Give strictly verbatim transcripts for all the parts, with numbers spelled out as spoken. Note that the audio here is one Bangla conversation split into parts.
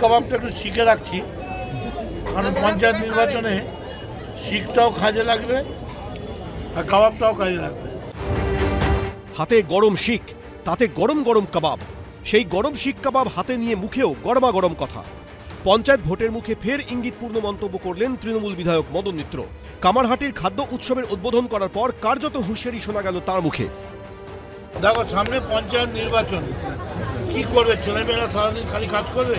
কাবাবটা একটু শিখে রাখছি, কারণ পঞ্চায়েত নির্বাচনে শিখটাও কাজে লাগবে আর কাবাবটাও কাজে লাগবে। হাতে গরম শিক, তাতে গরম গরম কাবাব। সেই গরম শিক কাবাব হাতে নিয়ে মুখেও গরমা গরম কথা। পঞ্চায়েত ভোটের মুখে ফের ইঙ্গিতপূর্ণ মন্তব্য করলেন তৃণমূল বিধায়ক মদন মিত্র। কামারহাটির খাদ্য উৎসবের উদ্বোধন করার পর কার্যত হুঁশিয়ারি শোনা গেল তার মুখে। দেখো, সামনে পঞ্চায়েত নির্বাচন, কি করবে ছেলেমেয়েরা? সারাদিন খালি কাজ করবে,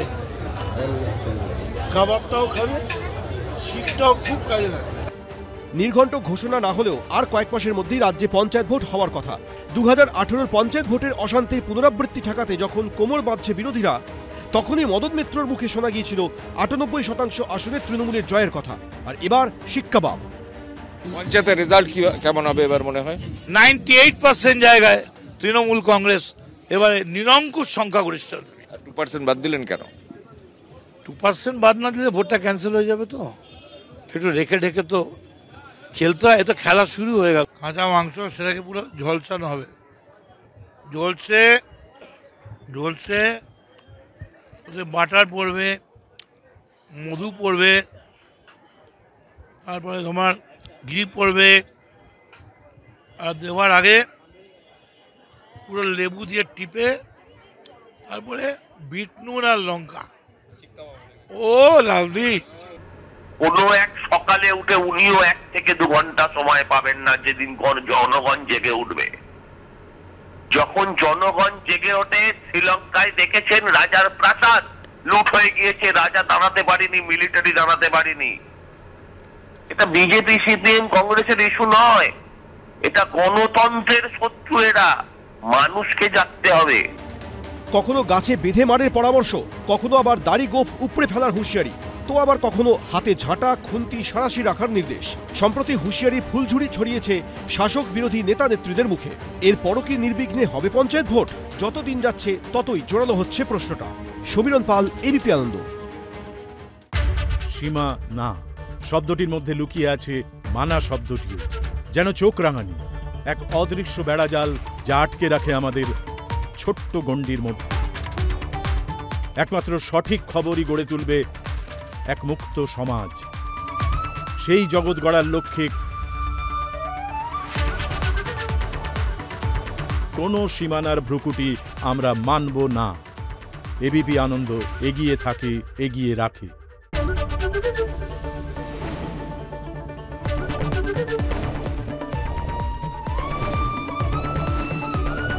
কাবাবটাও খাবে, শিকটাও খুব কাজে লাগবে। নির্ঘণ্ট ঘোষণা না হলেও আর কয়েক মাসের মধ্যেই রাজ্যে পঞ্চায়েত ভোট হওয়ার কথা। দু হাজার আঠেরোর পঞ্চায়েত ভোটের অশান্তির পুনরাবৃত্তি ঠেকাতে যখন কোমর বাঁধছে বিরোধীরা, তখনই মদন মিত্রর মুখে শোনা গিয়েছিল আটানব্বই শতাংশ আসনে তৃণমূলের জয়ের কথা। আর এবার শিক কাবাব। পঞ্চায়েতের রেজাল্ট কেমন হবে এবার মনে হয়? নাইনটি এইট পার্সেন্ট জায়গায় তৃণমূল কংগ্রেস এবারে নিরঙ্কুশ সংখ্যাগরিষ্ঠ। টু পার্সেন্ট বাদ দিলেন কেন? টু পার্সেন্ট বাদ না দিলে ভোটটা ক্যান্সেল হয়ে যাবে, তো একটু রেখে ঢেকে তো খেলতে হয়। এ তো খেলা শুরু হয়ে গেল। কাঁচা মাংস সেটাকে পুরো ঝলসানো হবে, ঝলসে ঝলসে ওতে বাটার পড়বে, মধু পড়বে, তারপরে তোমার ঘি পড়বে, আর দেওয়ার আগে পুরো লেবু দিয়ে টিপে তারপরে বিট নুন আর লঙ্কা। ও লাভলি। কোনো এক সকালে উঠে উনিও এক থেকে দু ঘন্টা সময় পাবেন না যেদিন জনগণ জেগে উঠবে। যখন জনগণ জেগে ওঠে, শ্রীলঙ্কায় দেখেছেন রাজার প্রাসাদ লুট হয়ে গিয়েছে, রাজা দাঁড়াতে পারেনি, মিলিটারি দাঁড়াতে পারেনি। এটা বিজেপি সিপিএম কংগ্রেসের ইস্যু নয়, এটা গণতন্ত্রের শত্রু। এরা মানুষকে জানতে হবে। কখনো গাছে বেঁধে মারের পরামর্শ, কখনো আবার দাড়ি গোঁফ উপড়ে ফেলার হুঁশিয়ারি, তো আবার কখনো হাতে ঝাঁটা খুন্তি সাঁড়াশি রাখার নির্দেশ। সম্প্রতি হুঁশিয়ারির ফুলঝুরি ছড়িয়েছে শাসক বিরোধী নেতা নেত্রীদের মুখে। এরপরও কি নির্বিঘ্নে হবে পঞ্চায়েত ভোট? যত দিন যাচ্ছে ততই জোরালো হচ্ছে প্রশ্নটা। সমীরণ পাল, এবিপি আনন্দ। সীমা না শব্দটির মধ্যে লুকিয়ে আছে মানা শব্দটিও, যেন চোখ রাঙানি এক অদৃশ্য বেড়াজাল যা আটকে রাখে আমাদের ছোট্ট গণ্ডির মধ্যে। একমাত্র সঠিক খবরই গড়ে তুলবে এক মুক্ত সমাজ। সেই জগৎ গড়ার লক্ষ্যে কোনো সীমানার ভ্রুকুটি আমরা মানব না। এবিপি আনন্দ এগিয়ে থাকে, এগিয়ে রাখে।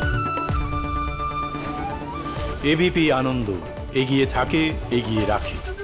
এবিপি আনন্দ এগিয়ে থাকে, এগিয়ে রাখে।